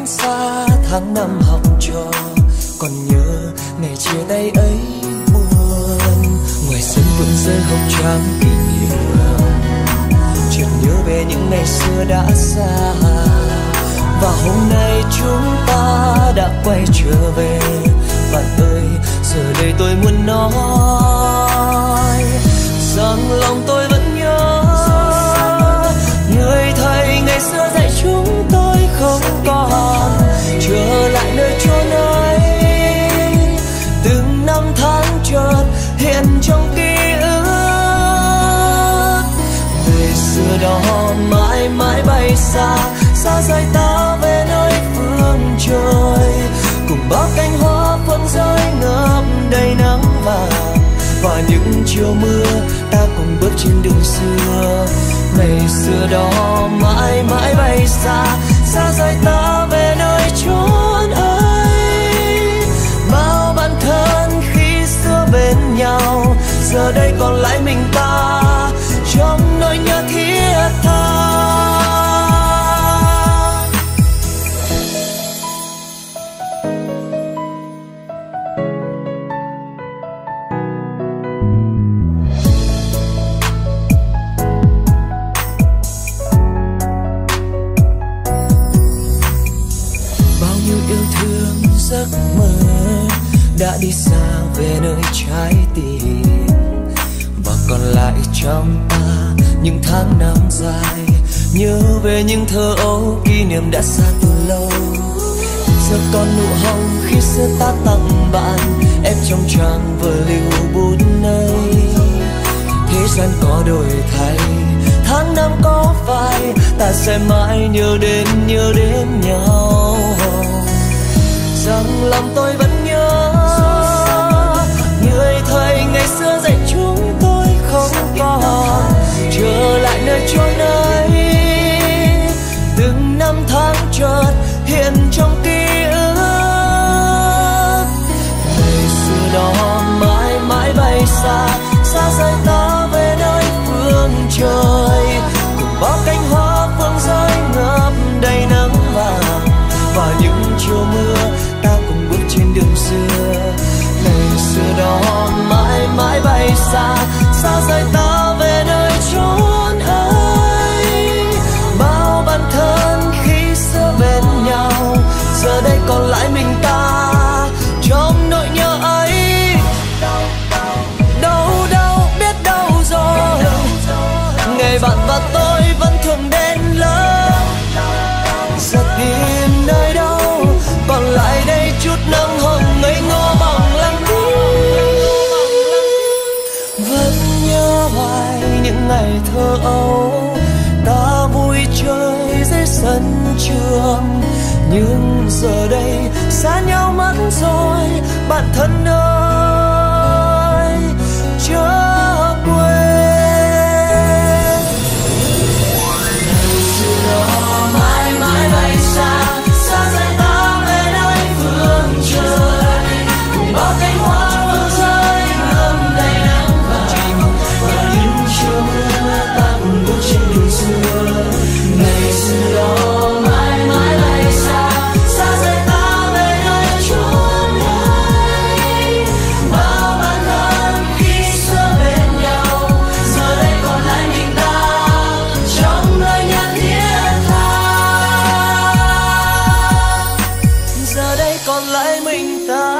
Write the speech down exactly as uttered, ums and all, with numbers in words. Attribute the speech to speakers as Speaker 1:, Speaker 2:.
Speaker 1: vẫn xa tháng năm học trò, còn nhớ ngày chia tay ấy buồn. Ngoài sân vườn rơi hồng trắng kỷ niệm, chợt nhớ về những ngày xưa đã xa. Và hôm nay chúng ta đã quay trở về. Bạn ơi, giờ đây tôi muốn nói rằng lòng tôi vẫn nhớ người thầy ngày xưa dạy chúng tôi không còn trở lại nơi chốn ấy. Từng năm tháng chợt hiện trong ký ức, ngày xưa đó mãi mãi bay xa, xa rời ta về nơi phương trời. Cùng bao cánh hoa phượng rơi ngập đầy nắng vàng, và những chiều mưa ta cùng bước trên đường xưa. Ngày xưa đó mãi mãi bay xa, xa rời ta về nơi chốn ấy. Bao bạn thân khi xưa bên nhau, giờ đây còn lại mình ta trong nỗi nhớ thiết tha. Giấc mơ đã đi xa về nơi trái tim, và còn lại trong ta những tháng năm dài. Nhớ về những thơ ấu, kỷ niệm đã xa từ lâu. Giờ còn nụ hồng khi xưa ta tặng bạn, em trong trang vở lưu bút này. Thế gian có đổi thay, tháng năm có phai, ta sẽ mãi nhớ đến nhớ đến nhau. Rằng lòng tôi vẫn nhớ người thầy ngày xưa dạy chúng tôi không còn trở lại nơi chốn ấy. Từng năm tháng chợt hiện trong ký ức, ngày xưa đó mãi mãi bay xa, xa rời ta về nơi phương trời. Cùng bao cánh hoa phương rơi ngập đầy nắng vàng, và những chiều mưa ta cùng bước trên đường xưa. Ngày xưa đó mãi mãi bay xa, xa rời ta về nơi chốn ấy. Bao bạn thân khi xưa bên nhau, giờ đây còn lại mình ta trong nỗi nhớ ấy. Đâu đâu biết đâu rồi, ngày bạn và tôi vẫn thường đến lớp. Giờ tìm nơi đâu còn lại đây chút nắng hồng ngây ngô bằng lăng kính. Vẫn nhớ hoài những ngày thơ ấu, ta vui chơi dưới sân trường. Nhưng giờ đây xa nhau mất rồi, bạn thân ơi chớ quên. Ngày xưa đó mãi mãi bay xa, xa rời ta về nơi phương trời. Cùng bao cánh hoa phương rơi ngập đầy nắng vàng, và những chiều mưa ta cùng bước trên đường xưa. Ngày xưa đó mãi mãi bay xa, xa rời ta về nơi chốn ấy. Bao bạn thân khi xưa bên nhau, giờ đây còn lại mình ta trong nơi nhớ thiết tha. Giờ đây còn lại mình ta